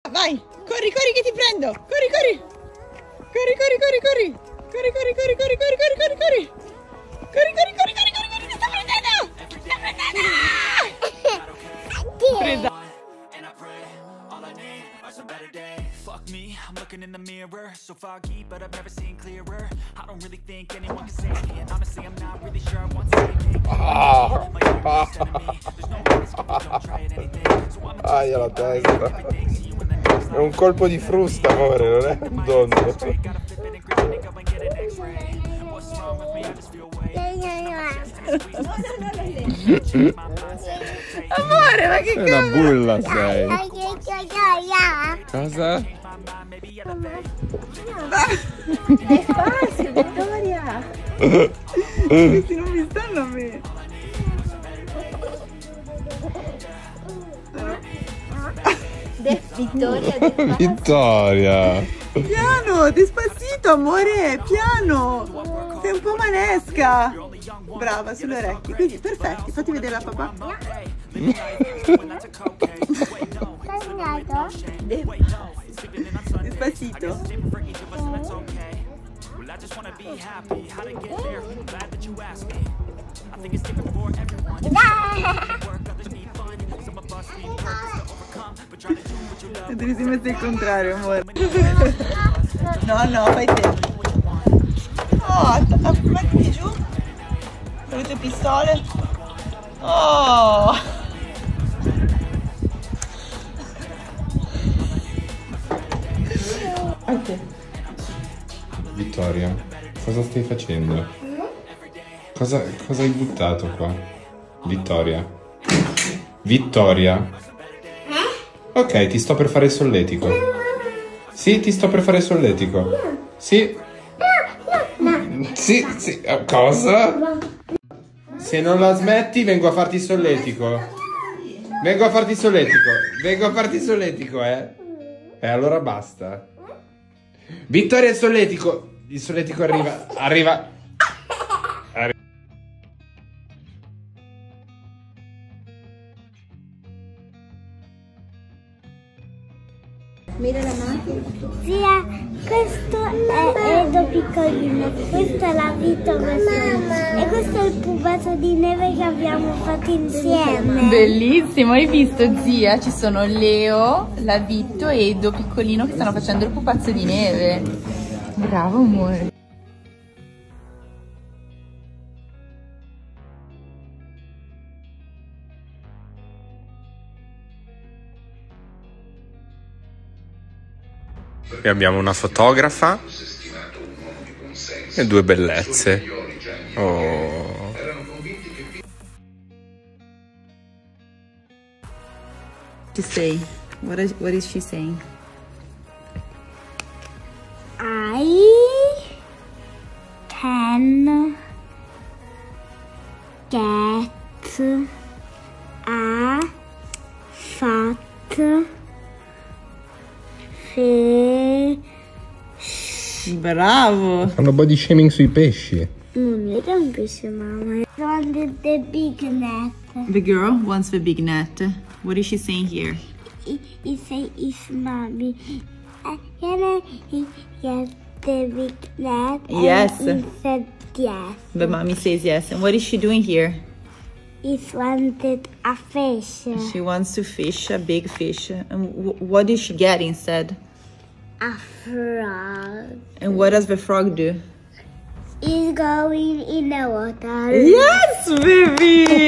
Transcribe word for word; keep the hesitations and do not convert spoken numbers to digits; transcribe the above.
Vai, corri, corri che ti prendo. Corri, corri. Corri, corri, corri, corri. Corri, corri, corri, corri, corri, corri, corri, corri. Corri, corri, corri, corri, corri, corri, ti sto prendendo. Ti sto prendendo. Prenda. Fuck me, I'm looking in the mirror, so foggy, but I've never seen clearer. I don't really think anyone can save me, and honestly I'm not really sure I want saving. My own worst enemy, there's no risk if you don't try at anything. So I'm Aia la testa. È un colpo di frusta, amore, non è un donno. Amore, ma che È una bulla sei. Cosa? Despacio, Vittoria. Questi non mi stanno a me. De Vittoria, despacio. Vittoria. Piano, despacito, amore, piano. Sei un po' manesca. Brava, sulle orecchie. Quindi, perfetti, fatti vedere la papà. Despacito. E devi si mettere il contrario, amore. No, no, fai te. Oh, mettiti giù. Con le tue pistole. Oh. Ok. Vittoria, cosa stai facendo? Cosa, cosa hai buttato qua? Vittoria. Vittoria. Ok, ti sto per fare il solletico. Sì, ti sto per fare il solletico. Sì. Sì, sì. Cosa? Se non la smetti vengo a farti il solletico. Vengo a farti il solletico. Vengo a farti il solletico, eh. E allora basta. Vittoria, il solletico. Il solletico arriva. Arriva. Arri Mira la macchina. Zia, questo è Edo piccolino, questo è la Vito e questo è il pupazzo di neve che abbiamo fatto insieme. Bellissimo, hai visto zia? Ci sono Leo, la Vitto e Edo piccolino che stanno facendo il pupazzo di neve. Bravo amore. E abbiamo una fotografa e due bellezze. Oh. To say, what is, what is she saying? I can get a fat fish. Bravo. Fanno body shaming sui pesci. Non era un pesce, mamma. I wanted the big net. The girl wants the big net. What is she saying here? He, he say, it's mommy. Uh, can I get the big net? Yes. And he said yes. The mommy says yes. And what is she doing here? He wanted a fish. She wants to fish a big fish. And w what did she get instead? A frog. And what does the frog do? He's going in the water. Yes, baby!